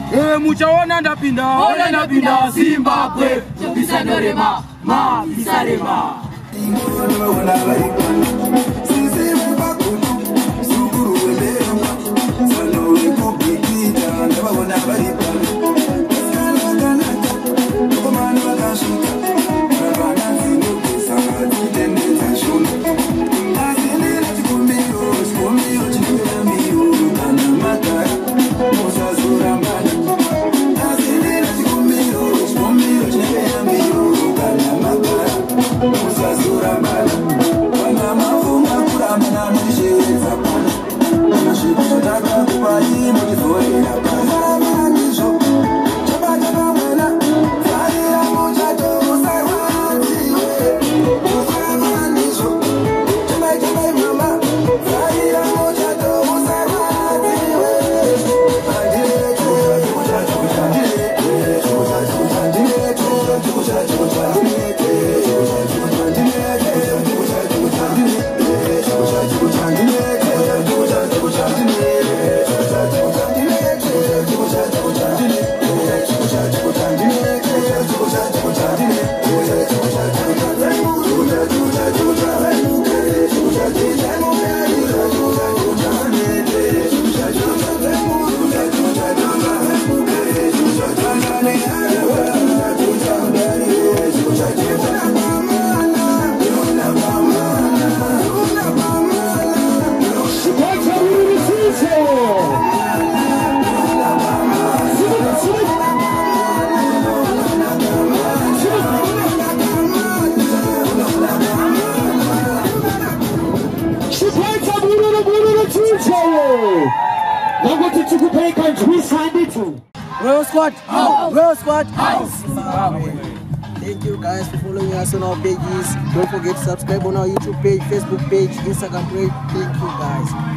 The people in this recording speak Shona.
Muchaona ndapinda. Ole ndapinda Zimbabwe. Chopisa norema. Ma bisarema. Royal Squad! Royal Squad! Thank you guys for following us on our pages. Don't forget to subscribe on our YouTube page, Facebook page, Instagram page. Thank you guys.